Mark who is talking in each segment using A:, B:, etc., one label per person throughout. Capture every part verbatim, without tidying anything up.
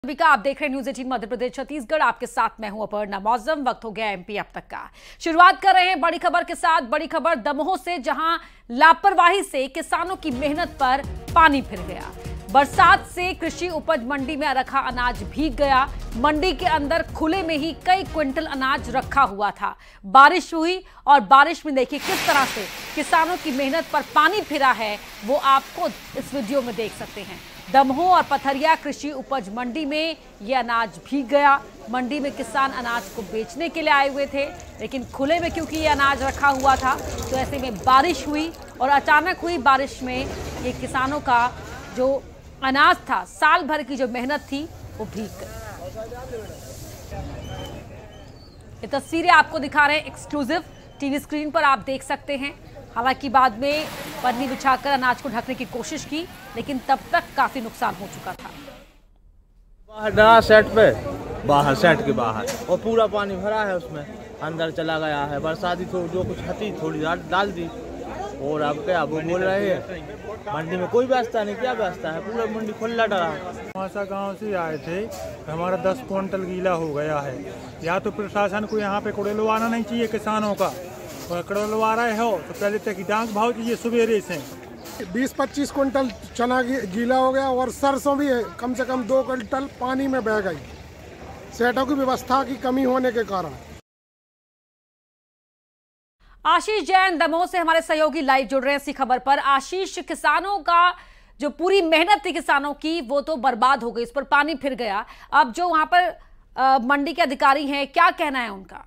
A: का आप देख रहे हैं न्यूज एटीन मध्य प्रदेश छत्तीसगढ़। आपके साथ मैं हूं अपर्णा। मौसम वक्त हो गया एमपी अब तक का। शुरुआत कर रहे हैं बड़ी खबर के साथ। बड़ी खबर दमोह से, जहां लापरवाही से किसानों की मेहनत पर पानी फिर गया। बरसात से कृषि उपज मंडी में रखा अनाज भीग गया। मंडी के अंदर खुले में ही कई क्विंटल अनाज रखा हुआ था। बारिश हुई और बारिश में देखिए किस तरह से किसानों की मेहनत पर पानी फिरा है, वो आप खुद इस वीडियो में देख सकते हैं। दमोह और पथरिया कृषि उपज मंडी में यह अनाज भीग गया। मंडी में किसान अनाज को बेचने के लिए आए हुए थे, लेकिन खुले में क्योंकि ये अनाज रखा हुआ था, तो ऐसे में बारिश हुई और अचानक हुई बारिश में ये किसानों का जो अनाज था, साल भर की जो मेहनत थी, वो भीग गई। ये तस्वीरें आपको दिखा रहे हैं एक्सक्लूसिव, टीवी स्क्रीन पर आप देख सकते हैं। हालांकि बाद में पन्नी बिछाकर अनाज को ढकने की कोशिश की, लेकिन तब तक काफी नुकसान हो चुका था।
B: बाहर डरा सेट पे, बाहर सेट के बाहर, और पूरा पानी भरा है उसमें, अंदर चला गया है। बरसाती तो जो कुछ हती थोड़ी डाल दी, और अब क्या वो बोल रहे हैं मंडी में कोई व्यवस्था नहीं। क्या व्यवस्था है? पूरा मंडी खुला डरा।
C: मासा गांव से आए थे, हमारा दस क्विंटल गीला हो गया है। या तो प्रशासन को यहाँ पे कुड़ेलवाना नहीं चाहिए किसानों का, कड़वा रहे हो तो पहले तक डांक भाव चाहिए सवेरे से।
D: बीस पच्चीस कुंटल चना गीला हो गया और सरसों भी है, कम से कम दो कुंटल पानी में बह गई, सेटों की व्यवस्था की कमी होने के कारण।
A: आशीष जैन दमोह से हमारे सहयोगी लाइव जुड़ रहे हैं इसी खबर पर। आशीष, किसानों का जो पूरी मेहनत थी किसानों की, वो तो बर्बाद हो गई, इस पर पानी फिर गया। अब जो वहां पर आ, मंडी के अधिकारी हैं, क्या कहना है उनका?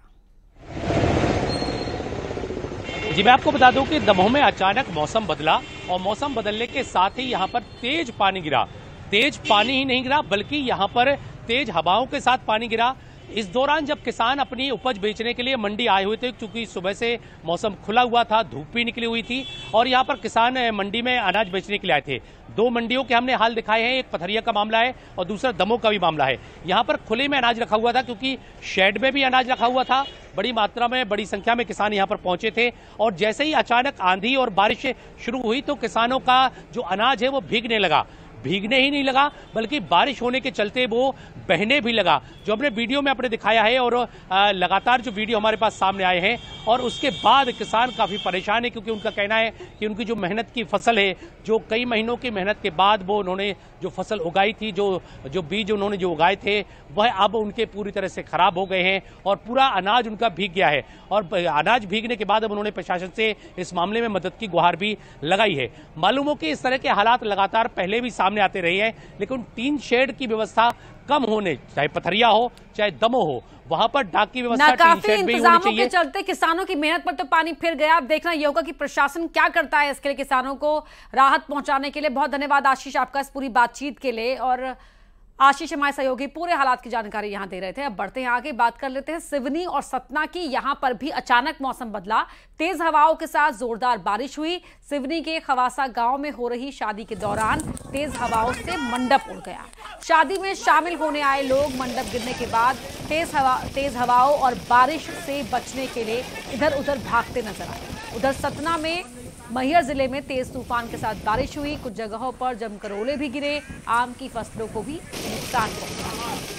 E: जी मैं आपको बता दूं कि दमोह में अचानक मौसम बदला और मौसम बदलने के साथ ही यहाँ पर तेज पानी गिरा। तेज पानी ही नहीं गिरा, बल्कि यहाँ पर तेज हवाओं के साथ पानी गिरा। इस दौरान जब किसान अपनी उपज बेचने के लिए मंडी आए हुए थे, क्योंकि सुबह से मौसम खुला हुआ था, धूप भी निकली हुई थी, और यहाँ पर किसान मंडी में अनाज बेचने के लिए आए थे। दो मंडियों के हमने हाल दिखाए हैं, एक पथरिया का मामला है और दूसरा दमोह का भी मामला है। यहाँ पर खुले में अनाज रखा हुआ था, क्योंकि शेड में भी अनाज रखा हुआ था। बड़ी मात्रा में, बड़ी संख्या में किसान यहाँ पर पहुंचे थे, और जैसे ही अचानक आंधी और बारिश शुरू हुई तो किसानों का जो अनाज है वो भीगने लगा। भीगने ही नहीं लगा, बल्कि बारिश होने के चलते वो बहने भी लगा, जो हमने वीडियो में आपने दिखाया है। और लगातार जो वीडियो हमारे पास सामने आए हैं, और उसके बाद किसान काफी परेशान है, क्योंकि उनका कहना है कि उनकी जो मेहनत की फसल है, जो कई महीनों की मेहनत के बाद वो उन्होंने जो फसल उगाई थी, जो जो बीज उन्होंने जो उगाए थे, वह अब उनके पूरी तरह से खराब हो गए हैं और पूरा अनाज उनका भीग गया है। और अनाज भीगने के बाद अब उन्होंने प्रशासन से इस मामले में मदद की गुहार भी लगाई है। मालूम हो कि इस तरह के हालात लगातार पहले भी सामने आते रहे हैं, लेकिन टीन शेड की व्यवस्था कम होने, चाहे पथरिया हो चाहे दमोह हो, वहां पर डाक की व्यवस्था, टीन शेड भी होनी चाहिए।
A: के चलते किसानों की मेहनत पर तो पानी फिर गया। अब देखना ये होगा कि प्रशासन क्या करता है इसके लिए, किसानों को राहत पहुंचाने के लिए। बहुत धन्यवाद आशीष आपका इस पूरी बातचीत के लिए। और आशीष हमारे सहयोगी पूरे हालात की जानकारी यहां दे रहे थे। अब बढ़ते हैं आगे, बात कर लेते हैं सिवनी और सतना की। यहां पर भी अचानक मौसम बदला, तेज हवाओं के साथ जोरदार बारिश हुई। सिवनी के खवासा गांव में हो रही शादी के दौरान तेज हवाओं से मंडप उड़ गया। शादी में शामिल होने आए लोग मंडप गिरने के बाद तेज हवा तेज हवाओं और बारिश से बचने के लिए इधर उधर भागते नजर आए। उधर सतना में मैहर जिले में तेज तूफान के साथ बारिश हुई। कुछ जगहों पर जमकर ओले भी गिरे। आम की फसलों को भी नुकसान पहुंचा।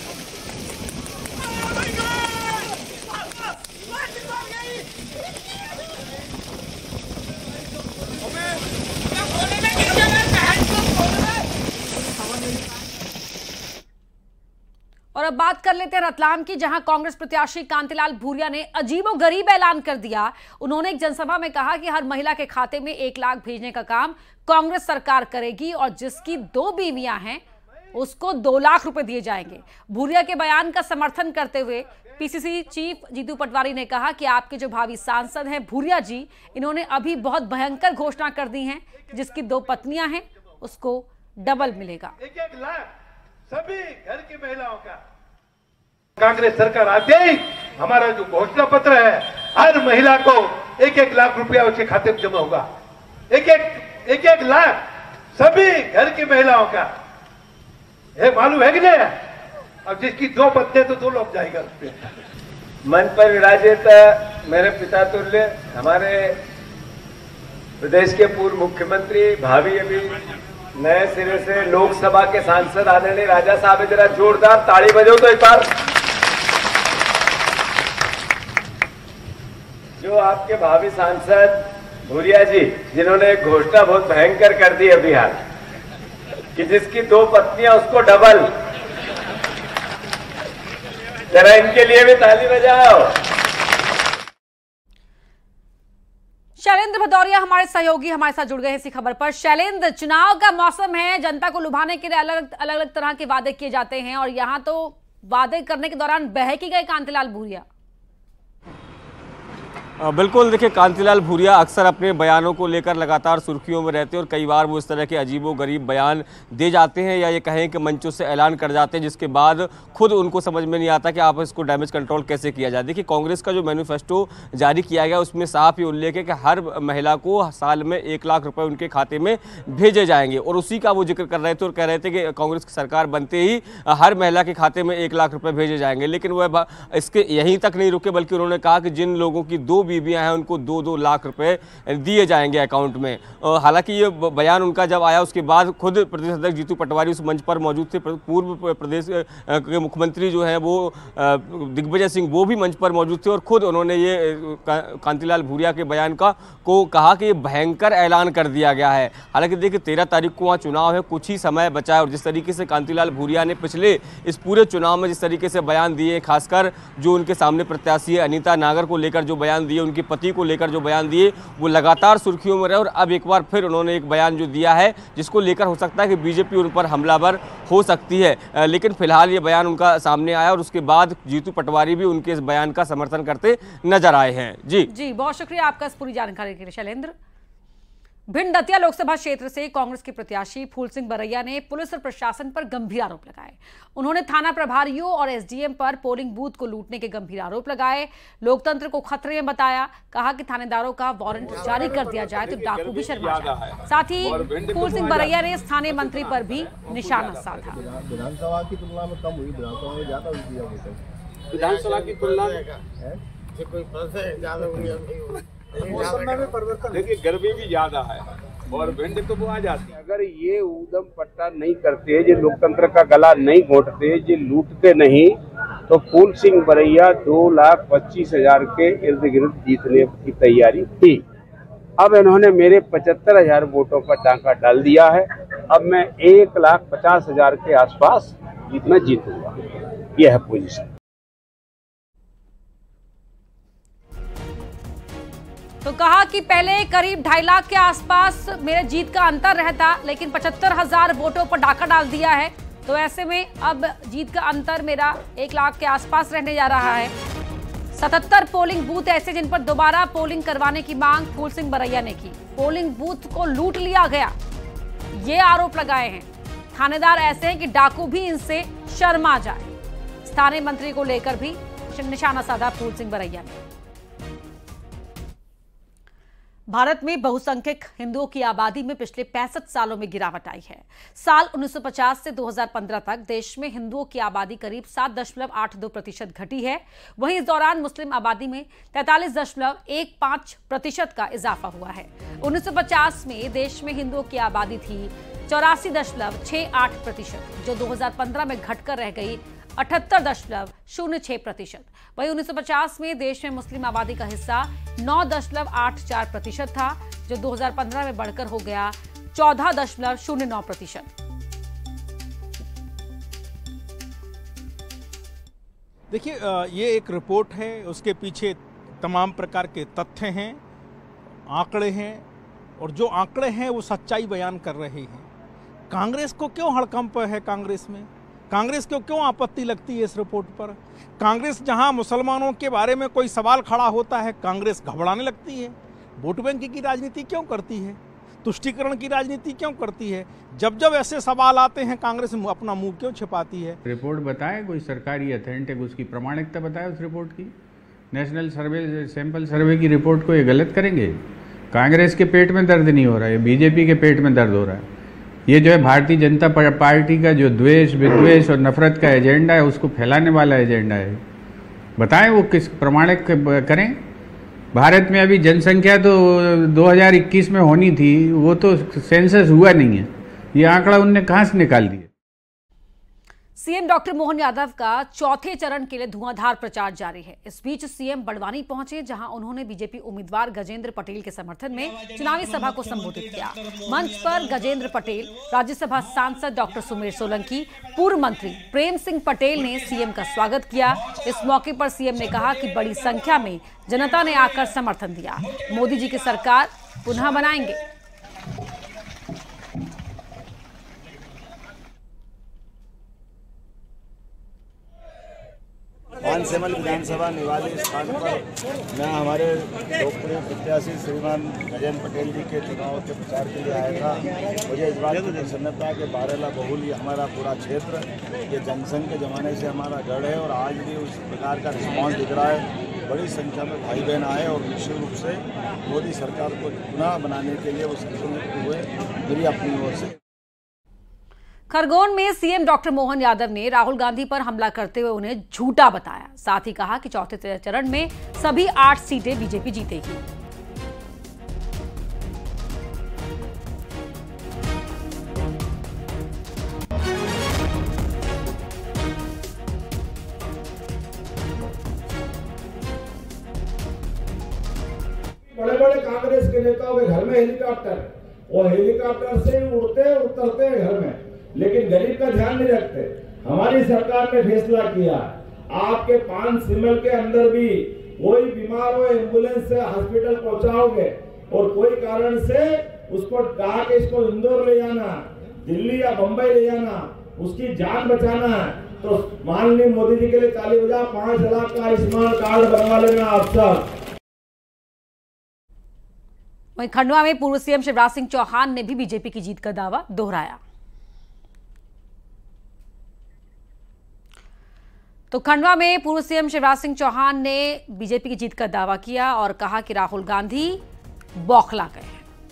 A: और अब बात कर लेते हैं रतलाम की, जहां कांग्रेस प्रत्याशी कांतिलाल भूरिया ने अजीबोगरीब ऐलान कर दिया। उन्होंने एक जनसभा में कहा कि हर महिला के खाते में एक लाख भेजने का काम कांग्रेस सरकार करेगी, और जिसकी दो बीवियां हैं उसको दो लाख रुपए दिए जाएंगे। भूरिया के बयान का समर्थन करते हुए पीसीसी चीफ जीतू पटवारी ने कहा कि आपके जो भावी सांसद हैं भूरिया जी, इन्होंने अभी बहुत भयंकर घोषणा कर दी है, जिसकी दो पत्नियां हैं उसको डबल मिलेगा।
F: एक एक लाख सभी घर की महिलाओं का। कांग्रेस सरकार आते ही हमारा जो घोषणा पत्र है, हर महिला को एक एक लाख रुपया उसके खाते में जमा होगा। एक एक एक एक लाख सभी घर की महिलाओं का। ये मालूम है कि नहीं? अब जिसकी दो पत्नी तो दो लोग जाएगा उस पर।
G: मन पर विराजित मेरे पिता तुल्य, हमारे प्रदेश के पूर्व मुख्यमंत्री, भावी अभी नए सिरे से लोकसभा के सांसद आदरणीय राजा साहब, जरा जोरदार ताली बजाओ तो एक बार। जो आपके भावी सांसद भूरिया जी, जिन्होंने एक घोषणा बहुत भयंकर कर दी है बिहार कि जिसकी दो पत्नियां उसको डबल, जरा इनके लिए भी ताली बजाओ।
A: शैलेंद्र भदौरिया हमारे सहयोगी हमारे साथ जुड़ गए हैं इसी खबर पर। शैलेंद्र, चुनाव का मौसम है, जनता को लुभाने के लिए अलग अलग अलग तरह के वादे किए जाते हैं और यहाँ तो वादे करने के दौरान बहकी गए कांतिलाल भूरिया।
H: बिल्कुल, देखिए कांतिलाल भूरिया अक्सर अपने बयानों को लेकर लगातार सुर्खियों में रहते हैं और कई बार वो इस तरह के अजीबोगरीब बयान दे जाते हैं या ये कहें कि मंचों से ऐलान कर जाते हैं जिसके बाद खुद उनको समझ में नहीं आता कि आप इसको डैमेज कंट्रोल कैसे किया जाए। देखिए कांग्रेस का जो मैनिफेस्टो जारी किया गया उसमें साफ ही उल्लेख है कि हर महिला को साल में एक लाख रुपये उनके खाते में भेजे जाएंगे और उसी का वो जिक्र कर रहे थे और कह रहे थे कि कांग्रेस की सरकार बनते ही हर महिला के खाते में एक लाख रुपये भेजे जाएंगे। लेकिन वह इसके यहीं तक नहीं रुके, बल्कि उन्होंने कहा कि जिन लोगों की दो बीबियां हैं उनको दो दो लाख रुपए दिए जाएंगे अकाउंट में। हालांकि ये बयान उनका जब आया उसके बाद खुद प्रदेश अध्यक्ष जीतू पटवारी उस मंच पर मौजूद थे। पूर्व प्रदेश के मुख्यमंत्री जो है वो दिग्विजय सिंह वो भी मंच पर मौजूद थे और खुद उन्होंने ये कांतिलाल भूरिया के बयान का को कहा कि भयंकर ऐलान कर दिया गया है। हालांकि देखिए तेरह तारीख को वहाँ चुनाव है, कुछ ही समय बचा है और जिस तरीके से कांतिलाल भूरिया ने पिछले इस पूरे चुनाव में जिस तरीके से बयान दिए, खासकर जो उनके सामने प्रत्याशी है अनीता नागर को लेकर जो बयान दिए, उनके पति को लेकर जो बयान दिए, वो लगातार सुर्खियों में रहे और अब एक बार फिर उन्होंने एक बयान जो दिया है जिसको लेकर हो सकता है कि बीजेपी उन पर हमलावर हो सकती है। लेकिन फिलहाल ये बयान उनका सामने आया और उसके बाद जीतू पटवारी भी उनके इस बयान का समर्थन करते नजर आए हैं। जी
A: जी बहुत शुक्रिया आपका इस पूरी जानकारी के लिए शैलेंद्र। भिंड दतिया लोकसभा क्षेत्र से कांग्रेस के प्रत्याशी फूल सिंह बरैया ने पुलिस और प्रशासन पर गंभीर आरोप लगाए। उन्होंने थाना प्रभारियों और एसडीएम पर पोलिंग बूथ को लूटने के गंभीर आरोप लगाए, लोकतंत्र को खतरे में बताया, कहा कि थानेदारों का वारंट जारी कर दिया जाए तो डाकू भी शर्मा जाए। साथ ही फूल सिंह बरैया ने स्थानीय मंत्री पर भी निशाना साधा।
B: विधानसभा की तुलना में कम हुई, विधानसभा में ज्यादा हुई।
I: विधानसभा की तुलना में देखिए गर्मी भी ज्यादा है और भिंड तो वो आ जाती है।
G: अगर ये ऊधम पट्टा नहीं करते, जो लोकतंत्र का गला नहीं घोंटते, जो लूटते नहीं, तो फूल सिंह बरैया दो लाख पच्चीस हजार के इर्द गिर्द जीतने की तैयारी थी। अब इन्होंने मेरे पचहत्तर हजार वोटों पर डाका डाल दिया है। अब मैं एक लाख पचास हजार के आसपास जीतना जीतूंगा, यह है पोजीशन।
A: तो कहा कि पहले करीब ढाई लाख के आसपास मेरे जीत का अंतर रहता, लेकिन पचहत्तर हजार वोटों पर डाका डाल दिया है, तो ऐसे में अब जीत का अंतर मेरा एक लाख के आसपास रहने जा रहा है। सतहत्तर पोलिंग बूथ ऐसे जिन पर दोबारा पोलिंग करवाने की मांग फूल सिंह बरैया ने की। पोलिंग बूथ को लूट लिया गया, ये आरोप लगाए हैं। थानेदार ऐसे हैं कि डाकू भी इनसे शर्मा जाए। स्थानीय मंत्री को लेकर भी निशाना साधा फूल सिंह बरैया ने। भारत में बहुसंख्यक हिंदुओं की आबादी में पिछले पैंसठ सालों में गिरावट आई है। साल उन्नीस सौ पचास से दो हज़ार पंद्रह तक देश में हिंदुओं की आबादी करीब सात दशमलव आठ दो प्रतिशत घटी है। वहीं इस दौरान मुस्लिम आबादी में तैंतालीस दशमलव एक पाँच प्रतिशत का इजाफा हुआ है। उन्नीस सौ पचास में देश में हिंदुओं की आबादी थी चौरासी दशमलव छह आठ प्रतिशत, जो दो हजार पंद्रह में घटकर रह गई अठहत्तर दशमलव शून्य छह प्रतिशत। वहीं उन्नीस सौ पचास में देश में मुस्लिम आबादी का हिस्सा नौ दशमलव आठ चार प्रतिशत था, जो दो हज़ार पंद्रह में बढ़कर हो गया चौदह दशमलव शून्य नौ प्रतिशत।
J: देखिए ये एक रिपोर्ट है, उसके पीछे तमाम प्रकार के तथ्य हैं, आंकड़े हैं और जो आंकड़े हैं वो सच्चाई बयान कर रहे हैं। कांग्रेस को क्यों हड़कंप है? कांग्रेस में कांग्रेस को क्यों आपत्ति लगती है इस रिपोर्ट पर? कांग्रेस जहां मुसलमानों के बारे में कोई सवाल खड़ा होता है कांग्रेस घबराने लगती है। वोट बैंक की राजनीति क्यों करती है? तुष्टीकरण की राजनीति क्यों करती है? जब जब ऐसे सवाल आते हैं कांग्रेस अपना मुंह क्यों छिपाती है?
K: रिपोर्ट बताए, कोई सरकारी अथेंटिक उसकी प्रामाणिकता बताए उस रिपोर्ट की। नेशनल सर्वे सैंपल सर्वे की रिपोर्ट को ये गलत करेंगे? कांग्रेस के पेट में दर्द नहीं हो रहा है, बीजेपी के पेट में दर्द हो रहा है। ये जो है भारतीय जनता पार्टी का जो द्वेष विद्वेष और नफरत का एजेंडा है उसको फैलाने वाला एजेंडा है। बताएं वो किस प्रमाणिक करें। भारत में अभी जनसंख्या तो दो हज़ार इक्कीस में होनी थी, वो तो सेंसस हुआ नहीं है। ये आंकड़ा उनने कहाँ से निकाल दिया?
A: सीएम डॉक्टर मोहन यादव का चौथे चरण के लिए धुआंधार प्रचार जारी है। इस बीच सीएम बड़वानी पहुंचे, जहां उन्होंने बीजेपी उम्मीदवार गजेंद्र पटेल के समर्थन में चुनावी सभा को संबोधित किया। मंच पर गजेंद्र पटेल, राज्यसभा सांसद डॉक्टर सुमेर सोलंकी, पूर्व मंत्री प्रेम सिंह पटेल ने सीएम का स्वागत किया। इस मौके पर सीएम ने कहा कि बड़ी संख्या में जनता ने आकर समर्थन दिया। मोदी जी की सरकार पुनः बनाएंगे।
L: पानसेमल विधानसभा निवासी स्थान पर मैं हमारे लोकप्रिय प्रत्याशी श्रीमान गजेंद्र पटेल जी के चुनाव के प्रचार के लिए आया था। मुझे इस बात की प्रसन्नता है कि बारेला बहुल ये हमारा पूरा क्षेत्र ये जनसंघ के ज़माने से हमारा गढ़ है और आज भी उस प्रकार का रिस्पॉन्स दिख रहा है। बड़ी संख्या में भाई बहन आए और निश्चित रूप से मोदी सरकार को पुनः बनाने के लिए वो संतुलित हुए मेरी अपनी ओर से।
A: खरगोन में सीएम डॉक्टर मोहन यादव ने राहुल गांधी पर हमला करते हुए उन्हें झूठा बताया। साथ ही कहा कि चौथे चरण में सभी आठ सीटें बीजेपी जीतेगी।
M: बड़े बड़े कांग्रेस के नेताओं के घर में हेलीकॉप्टर और हेलीकॉप्टर से उड़ते उतरते हैं घर में, लेकिन गरीब का ध्यान नहीं रखते। हमारी सरकार ने फैसला किया आपके पांच सिमल के अंदर भी कोई बीमार हो एम्बुलेंस से हॉस्पिटल पहुंचाओगे और कोई कारण से उसको कहा कि इसको इंदौर ले जाना, दिल्ली या बंबई ले जाना, उसकी जान बचाना है तो माननीय मोदी जी के लिए ताली बजा। पांच लाख का आयुष्मान कार्ड बनवा लेना आप सब।
A: वहीं खंडवा में पूर्व सीएम शिवराज सिंह चौहान ने भी बीजेपी की जीत का दावा दोहराया। तो खंडवा में पूर्व सीएम शिवराज सिंह चौहान ने बीजेपी की जीत का दावा किया और कहा कि राहुल गांधी बौखला गए।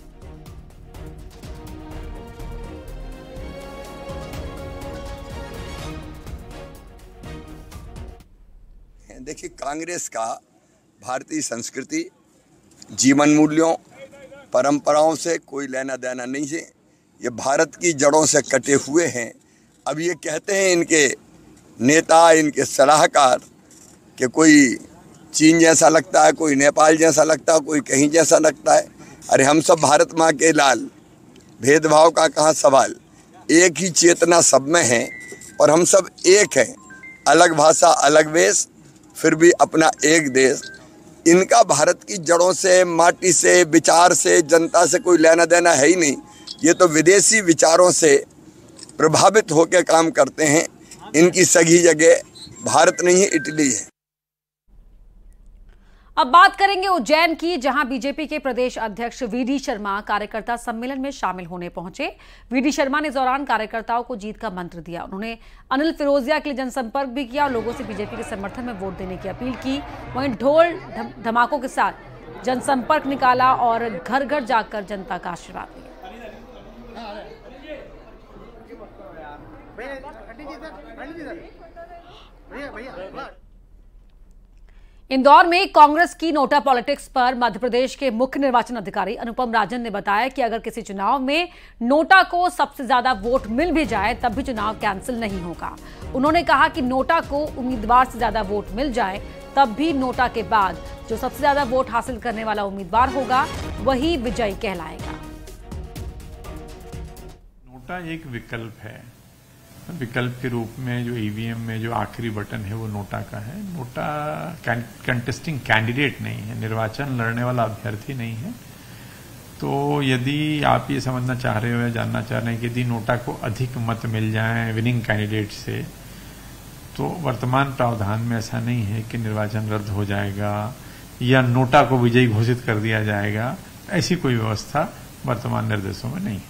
N: देखिए, कांग्रेस का भारतीय संस्कृति, जीवन मूल्यों, परंपराओं से कोई लेना देना नहीं है। ये भारत की जड़ों से कटे हुए हैं। अब ये कहते हैं इनके नेता, इनके सलाहकार कि कोई चीन जैसा लगता है, कोई नेपाल जैसा लगता है, कोई कहीं जैसा लगता है। अरे हम सब भारत माँ के लाल, भेदभाव का कहाँ सवाल। एक ही चेतना सब में है और हम सब एक हैं। अलग भाषा, अलग वेश, फिर भी अपना एक देश। इनका भारत की जड़ों से, माटी से, विचार से, जनता से कोई लेना देना है ही नहीं। ये तो विदेशी विचारों से प्रभावित होकर काम करते हैं। इनकी सही जगह भारत नहीं है, इटली है।
A: अब बात करेंगे उज्जैन की, जहां बीजेपी के प्रदेश अध्यक्ष वीडी शर्मा कार्यकर्ता सम्मेलन में शामिल होने पहुंचे। वीडी शर्मा ने इस दौरान कार्यकर्ताओं को जीत का मंत्र दिया। उन्होंने अनिल फिरोजिया के लिए जनसंपर्क भी किया और लोगों से बीजेपी के समर्थन में वोट देने की अपील की। वहीं ढोल धमाकों के साथ जनसंपर्क निकाला और घर घर जाकर जनता का आशीर्वाद लिया। इंदौर में कांग्रेस की नोटा पॉलिटिक्स पर मध्य प्रदेश के मुख्य निर्वाचन अधिकारी अनुपम राजन ने बताया कि अगर किसी चुनाव में नोटा को सबसे ज्यादा वोट मिल भी जाए तब भी चुनाव कैंसिल नहीं होगा। उन्होंने कहा कि नोटा को उम्मीदवार से ज्यादा वोट मिल जाए तब भी नोटा के बाद जो सबसे ज्यादा वोट हासिल करने वाला उम्मीदवार होगा वही विजयी कहलाएगा।
O: नोटा एक विकल्प है। विकल्प के रूप में जो ईवीएम में जो आखिरी बटन है वो नोटा का है। नोटा कंटेस्टिंग कैंडिडेट नहीं है, निर्वाचन लड़ने वाला अभ्यर्थी नहीं है। तो यदि आप ये समझना चाह रहे हो या जानना चाह रहे हैं कि यदि नोटा को अधिक मत मिल जाएं विनिंग कैंडिडेट से, तो वर्तमान प्रावधान में ऐसा नहीं है कि निर्वाचन रद्द हो जाएगा या नोटा को विजयी घोषित कर दिया जाएगा। ऐसी कोई व्यवस्था वर्तमान निर्देशों में नहीं है।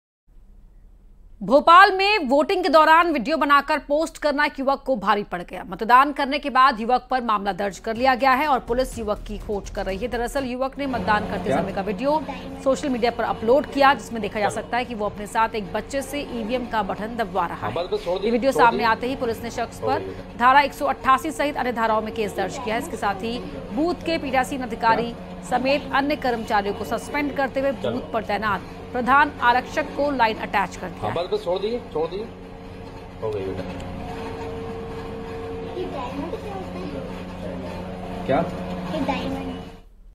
A: भोपाल में वोटिंग के दौरान वीडियो बनाकर पोस्ट करना एक युवक को भारी पड़ गया। मतदान करने के बाद युवक पर मामला दर्ज कर लिया गया है और पुलिस युवक की खोज कर रही है। दरअसल युवक ने मतदान करते समय का वीडियो सोशल मीडिया पर अपलोड किया, जिसमें देखा जा सकता है कि वो अपने साथ एक बच्चे से ईवीएम का बटन दबवा रहा है। ये वीडियो सामने आते ही पुलिस ने शख्स पर धारा एक सौ अट्ठासी सहित अन्य धाराओं में केस दर्ज किया है। इसके साथ ही बूथ के पीठासीन अधिकारी समेत अन्य कर्मचारियों को सस्पेंड करते हुए बूथ पर तैनात प्रधान आरक्षक को लाइन अटैच कर दिया।
E: हाँ, बस छोड़ दिए छोड़ दिए हो गई बेटा। क्या